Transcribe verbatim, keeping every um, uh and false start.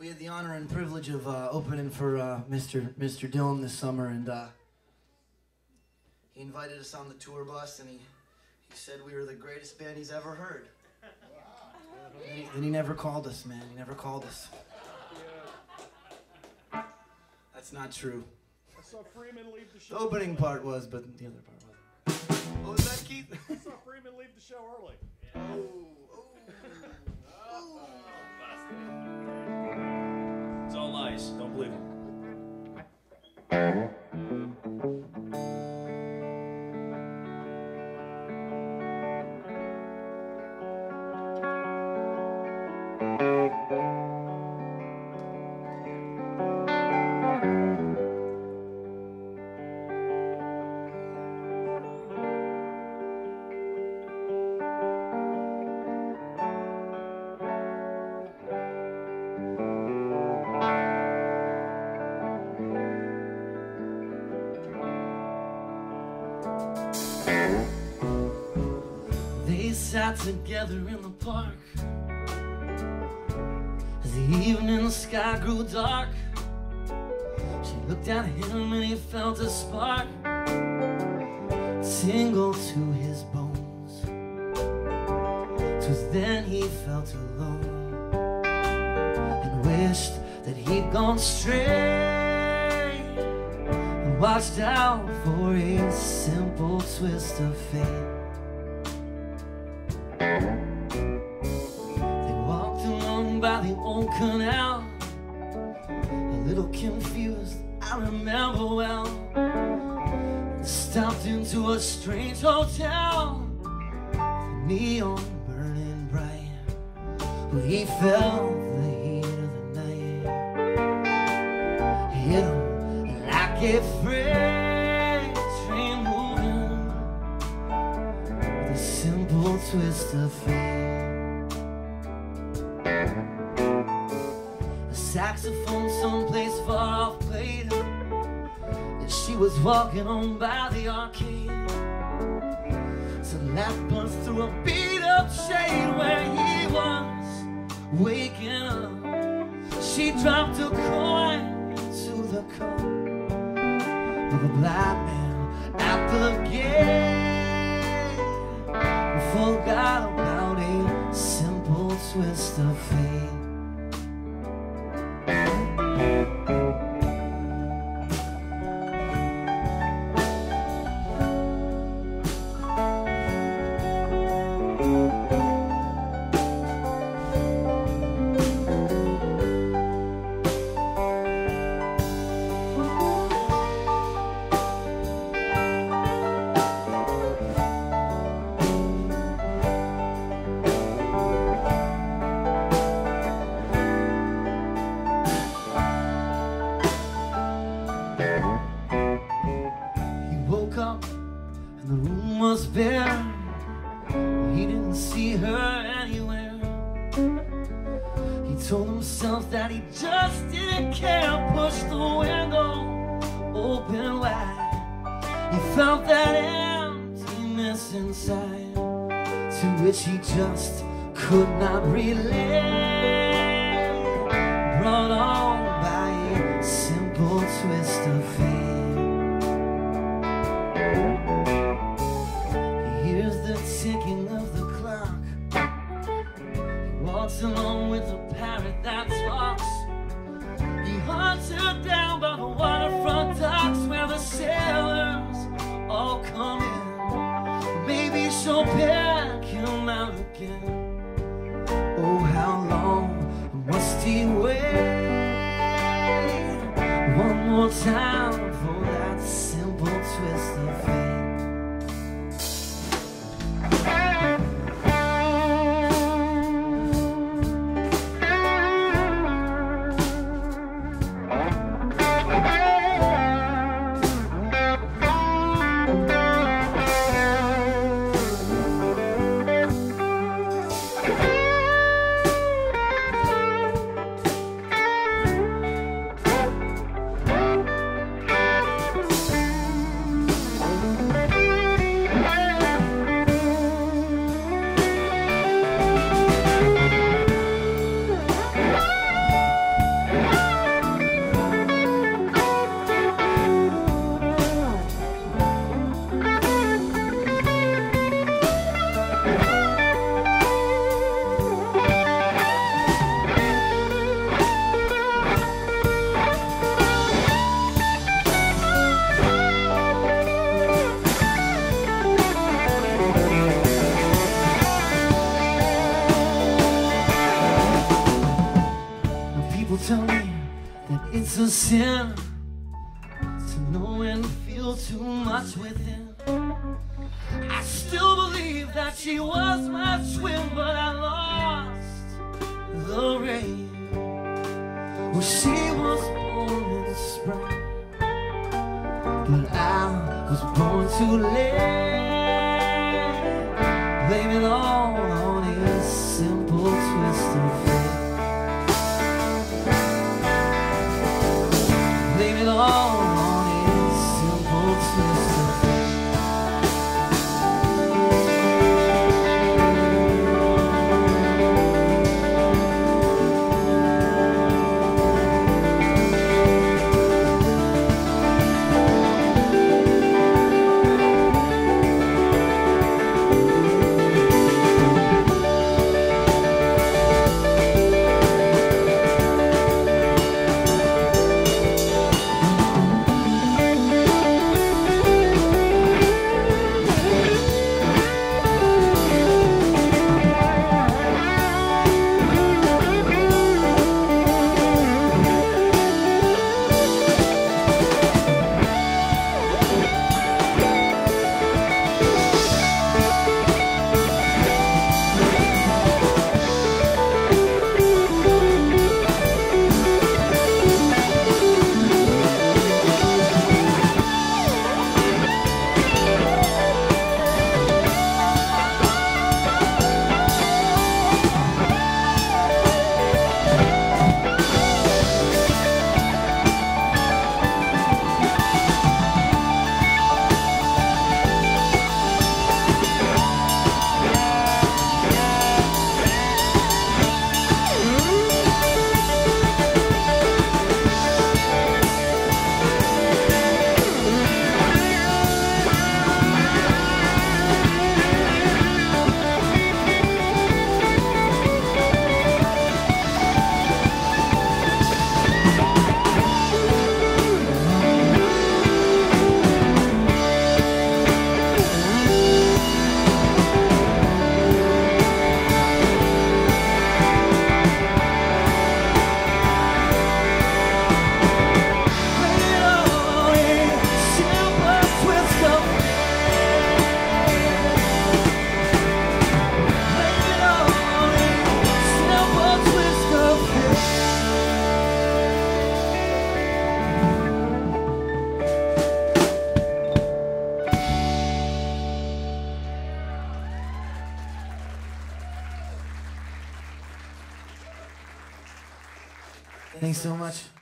We had the honor and privilege of uh, opening for uh, Mister Mister Dylan this summer, and uh, he invited us on the tour bus, and he, he said we were the greatest band he's ever heard. And he, and he never called us, man. He never called us. That's not true. I saw Freeman leave the show. The opening part was, but the other part wasn't. What was that, Keith? I saw Freeman leave the show early. Oh, oh, oh. It's all lies. Don't believe him. They sat together in the park as the evening sky grew dark. She looked at him and he felt a spark tingle to his bones. 'Twas then he felt alone and wished that he'd gone straight and watched out for a simple twist of fate. They walked along by the old canal, a little confused, I remember well. Stopped into a strange hotel, the neon burning bright. Well, he felt the heat of the night hit him like a freight train moving with a simple twist of fate. A saxophone someplace far off played, and she was walking on by the arcade. So laugh burst through a beat up shade where he was waking up. She dropped a coin into the cup with a black man at the gate, and forgot about a simple twist of fate. He woke up and the room was bare. He didn't see her anywhere. He told himself that he just didn't care. Pushed the window open wide. He felt that emptiness inside, to which he just could not relate. Brought on by a simple twist of fate. He hears the ticking of the clock. He walks along with a parrot that talks. He hunts her down by the waterfront docks where the sailors all come in. Maybe she'll pick him out again. Oh, how long must he wait one more time for that simple twist of fate? People tell me that it's a sin to know and feel too much within. I still believe that she was my twin, but I lost the rain. Well, she was born in spring, but I was born too late. Blame it all on a simple twist of fate. Blame it all on a simple twist of fate. Thanks so much.